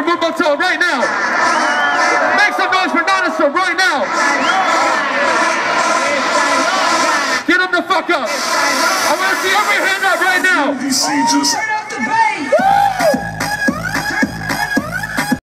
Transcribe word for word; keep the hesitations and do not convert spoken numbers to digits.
Moon Motel right now. Make some noise for Dinosaur right now. Get him the fuck up. I want to see every hand up right now.